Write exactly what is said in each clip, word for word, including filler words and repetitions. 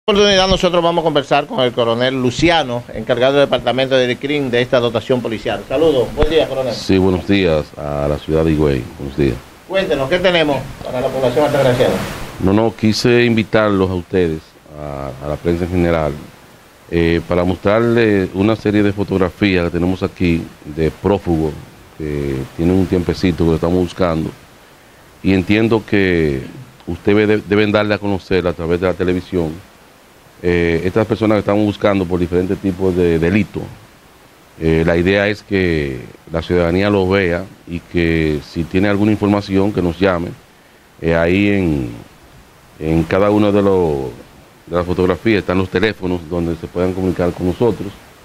Oportunidad nosotros vamos a conversar con el coronel Luciano, encargado del departamento de DICRIN de esta dotación policial. Saludos, buen día, coronel. Sí, buenos días a la ciudad de Higüey, buenos días. Cuéntenos, ¿qué tenemos para la población altagraciana? No, no, quise invitarlos a ustedes, a, a la prensa en general, eh, para mostrarles una serie de fotografías que tenemos aquí de prófugos que tienen un tiempecito que lo estamos buscando, y entiendo que ustedes deben darle a conocer a través de la televisión Eh, estas personas que estamos buscando por diferentes tipos de delitos. Eh, la idea es que la ciudadanía los vea y que si tiene alguna información que nos llame. Eh, ahí en, en cada una de, los, de las fotografías están los teléfonos donde se puedan comunicar con nosotros.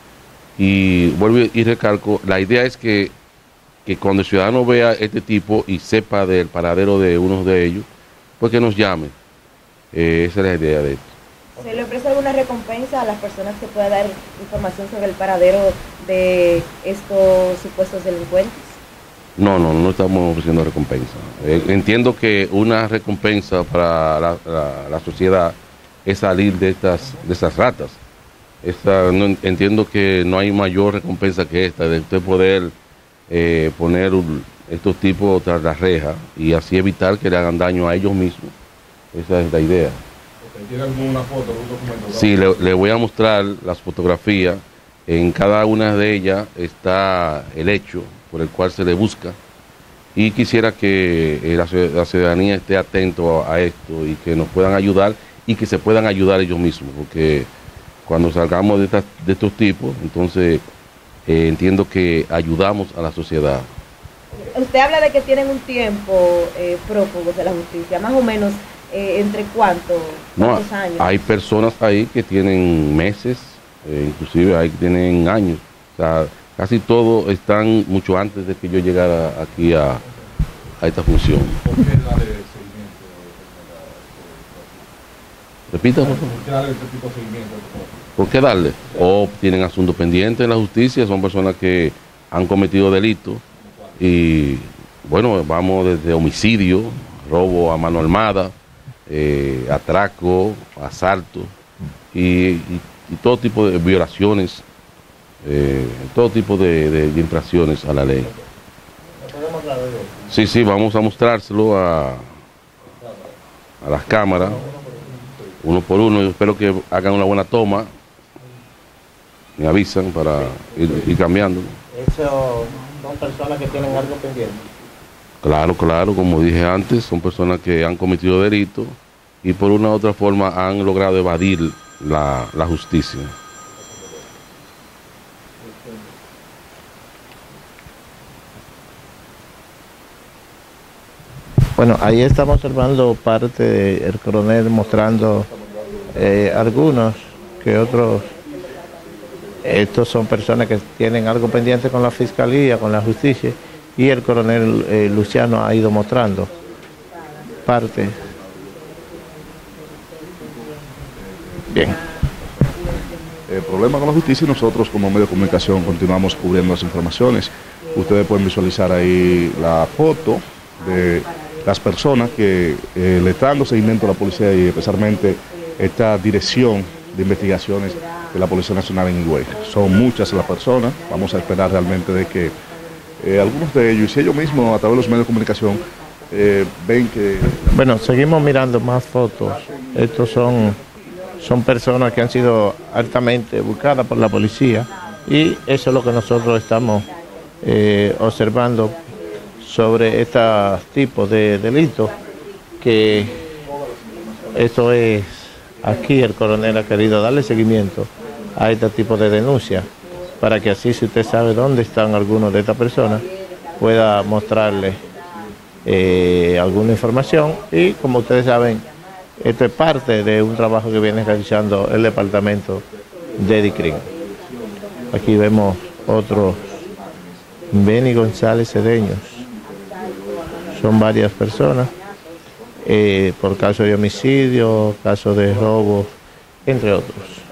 Y vuelvo y recalco, la idea es que, que cuando el ciudadano vea este tipo y sepa del paradero de uno de ellos, pues que nos llame. Eh, esa es la idea de esto. ¿Se le ofrece alguna recompensa a las personas que puedan dar información sobre el paradero de estos supuestos delincuentes? No, no, no estamos ofreciendo recompensa. Eh, entiendo que una recompensa para la, la, la sociedad es salir de estas, de estas ratas. Esta, no, entiendo que no hay mayor recompensa que esta, de usted poder eh, poner un, estos tipos tras la reja y así evitar que le hagan daño a ellos mismos. Esa es la idea. ¿Tiene alguna foto, algún documento? Sí, le, le voy a mostrar las fotografías. En cada una de ellas está el hecho por el cual se le busca. Y quisiera que eh, la, la ciudadanía esté atento a, a esto y que nos puedan ayudar y que se puedan ayudar ellos mismos. Porque cuando salgamos de, estas, de estos tipos, entonces eh, entiendo que ayudamos a la sociedad. Usted habla de que tienen un tiempo eh, prófugos de la justicia, más o menos. Eh, ¿Entre cuánto, cuántos no, años? Hay personas ahí que tienen meses, eh, inclusive hay que tienen años. O sea, casi todos están mucho antes de que yo llegara aquí a, a esta función. ¿Por qué darle seguimiento? Repita, por favor. ¿Por qué darle este tipo de seguimiento? ¿Por qué darle? O tienen asuntos pendientes en la justicia, son personas que han cometido delitos y, bueno, vamos desde homicidio, robo a mano armada, Eh, atraco, asalto y, y, y todo tipo de violaciones, eh, todo tipo de, de, de infracciones a la ley. Sí, sí, vamos a mostrárselo a, a las cámaras, uno por uno. Yo espero que hagan una buena toma, me avisan para ir, ir cambiando. Eso son personas que tienen algo pendiente. Claro, claro, como dije antes, son personas que han cometido delitos y por una u otra forma han logrado evadir la, la justicia. Bueno, ahí estamos observando parte del coronel mostrando eh, algunos que otros. Estos son personas que tienen algo pendiente con la fiscalía, con la justicia. Y el coronel eh, Luciano ha ido mostrando parte. Bien. El problema con la justicia y nosotros como medio de comunicación continuamos cubriendo las informaciones. Ustedes pueden visualizar ahí la foto de las personas que eh, le están dando seguimiento a la policía y especialmente esta dirección de investigaciones de la Policía Nacional en Higüey. Son muchas las personas, vamos a esperar realmente de que Eh, algunos de ellos, y ellos mismos a través de los medios de comunicación, eh, ven que... Bueno, seguimos mirando más fotos. Estos son, son personas que han sido altamente buscadas por la policía y eso es lo que nosotros estamos eh, observando sobre estos tipos de delitos, que eso es, aquí el coronel ha querido darle seguimiento a este tipo de denuncias, para que así, si usted sabe dónde están algunos de estas personas, pueda mostrarle eh, alguna información. Y como ustedes saben, esto es parte de un trabajo que viene realizando el departamento de DICRIN. Aquí vemos otros, Benny González Cedeños. Son varias personas, eh, por caso de homicidio, caso de robo, entre otros.